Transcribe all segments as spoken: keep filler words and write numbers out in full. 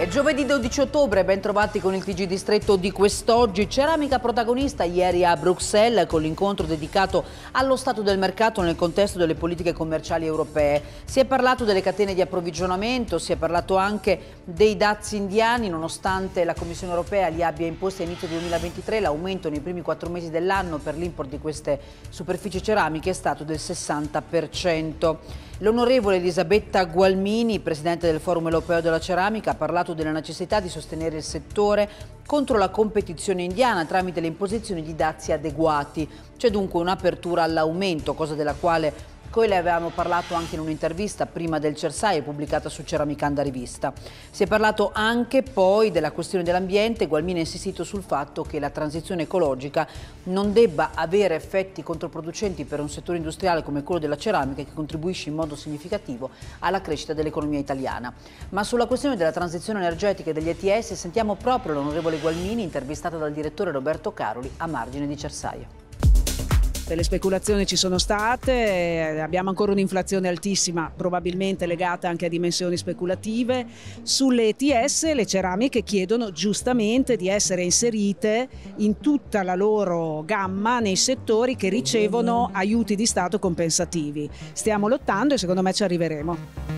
Giovedì dodici ottobre, ben trovati con il T G Distretto di quest'oggi. Ceramica protagonista ieri a Bruxelles con l'incontro dedicato allo stato del mercato nel contesto delle politiche commerciali europee. Si è parlato delle catene di approvvigionamento, si è parlato anche dei dazi indiani, nonostante la Commissione europea li abbia imposti a inizio duemilaventitré, l'aumento nei primi quattro mesi dell'anno per l'import di queste superfici ceramiche è stato del sessanta per cento. L'onorevole Elisabetta Gualmini, presidente del Forum Europeo della Ceramica, ha parlato della necessità di sostenere il settore contro la competizione indiana tramite l'imposizione di dazi adeguati. C'è dunque un'apertura all'aumento, cosa della quale Noi le avevamo parlato anche in un'intervista prima del Cersaie pubblicata su Ceramicanda Rivista. Si è parlato anche poi della questione dell'ambiente. Gualmini ha insistito sul fatto che la transizione ecologica non debba avere effetti controproducenti per un settore industriale come quello della ceramica, che contribuisce in modo significativo alla crescita dell'economia italiana. Ma sulla questione della transizione energetica e degli E T S sentiamo proprio l'onorevole Gualmini, intervistata dal direttore Roberto Caroli a margine di Cersaie. Le speculazioni ci sono state, abbiamo ancora un'inflazione altissima, probabilmente legata anche a dimensioni speculative. Sulle E T S le ceramiche chiedono giustamente di essere inserite in tutta la loro gamma nei settori che ricevono aiuti di Stato compensativi. Stiamo lottando e secondo me ci arriveremo.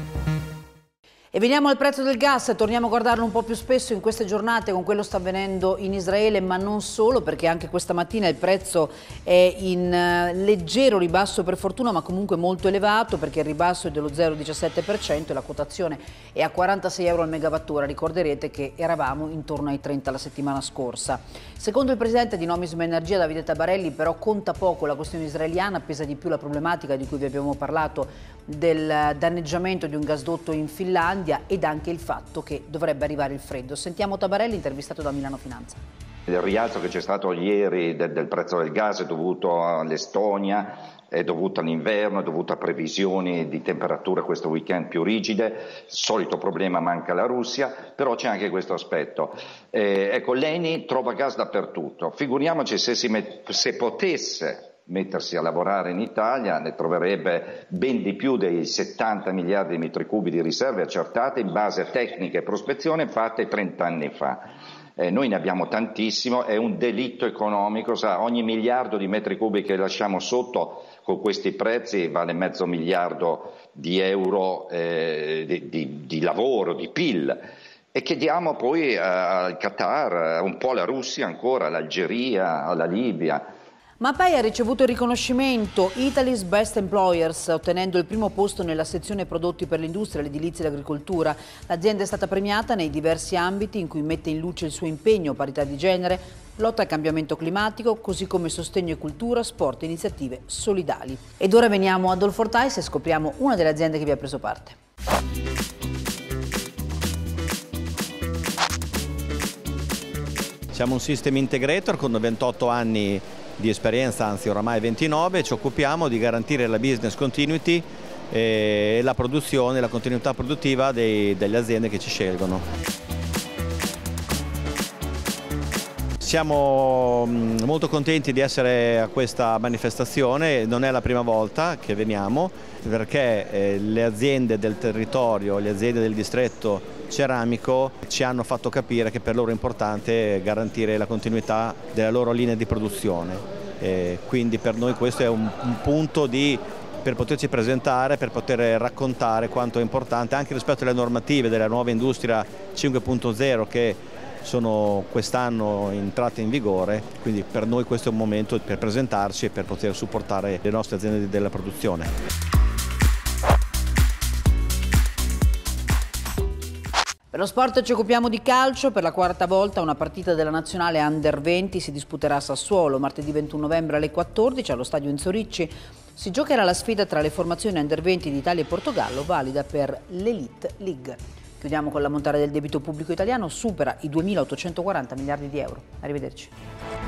E veniamo al prezzo del gas, torniamo a guardarlo un po' più spesso in queste giornate con quello che sta avvenendo in Israele, ma non solo, perché anche questa mattina il prezzo è in leggero ribasso per fortuna, ma comunque molto elevato, perché il ribasso è dello zero virgola diciassette per cento e la quotazione è a quarantasei euro al megawattora. Ricorderete che eravamo intorno ai trenta la settimana scorsa. Secondo il presidente di Nomisma Energia, Davide Tabarelli, però conta poco la questione israeliana, pesa di più la problematica di cui vi abbiamo parlato del danneggiamento di un gasdotto in Finlandia ed anche il fatto che dovrebbe arrivare il freddo. Sentiamo Tabarelli, intervistato da Milano Finanza. Il rialzo che c'è stato ieri del, del prezzo del gas è dovuto all'Estonia, è dovuto all'inverno, è dovuto a previsioni di temperature questo weekend più rigide. Solito problema, manca la Russia, però c'è anche questo aspetto. Eh, ecco, l'Eni trova gas dappertutto. Figuriamoci se, si met- se potesse mettersi a lavorare in Italia, ne troverebbe ben di più dei settanta miliardi di metri cubi di riserve accertate in base a tecniche e prospezione fatte trenta anni fa. Eh, noi ne abbiamo tantissimo, è un delitto economico, sa, ogni miliardo di metri cubi che lasciamo sotto con questi prezzi vale mezzo miliardo di euro eh, di, di, di lavoro, di P I L. E chiediamo poi al Qatar, un po' alla Russia ancora, all'Algeria, alla Libia. Mapei ha ricevuto il riconoscimento Italy's Best Employers, ottenendo il primo posto nella sezione prodotti per l'industria, l'edilizia e l'agricoltura. L'azienda è stata premiata nei diversi ambiti in cui mette in luce il suo impegno, parità di genere, lotta al cambiamento climatico, così come sostegno e cultura, sport e iniziative solidali. Ed ora veniamo ad All for Ties e scopriamo una delle aziende che vi ha preso parte. Siamo un system integrator con ventotto anni di esperienza, anzi oramai ventinove, ci occupiamo di garantire la business continuity e la produzione, la continuità produttiva dei, delle aziende che ci scelgono. Siamo molto contenti di essere a questa manifestazione, non è la prima volta che veniamo, perché le aziende del territorio, le aziende del distretto ceramico ci hanno fatto capire che per loro è importante garantire la continuità della loro linea di produzione. E quindi per noi questo è un, un punto di, per poterci presentare, per poter raccontare quanto è importante anche rispetto alle normative della nuova industria cinque punto zero che sono quest'anno entrate in vigore, quindi per noi questo è un momento per presentarci e per poter supportare le nostre aziende della produzione. Per lo sport ci occupiamo di calcio. Per la quarta volta una partita della nazionale Under venti si disputerà a Sassuolo. Martedì ventuno novembre alle quattordici allo stadio Enzo Ricci si giocherà la sfida tra le formazioni Under venti di Italia e Portogallo, valida per l'Elite League. Chiudiamo con l'ammontare del debito pubblico italiano, supera i duemilaottocentoquaranta miliardi di euro. Arrivederci.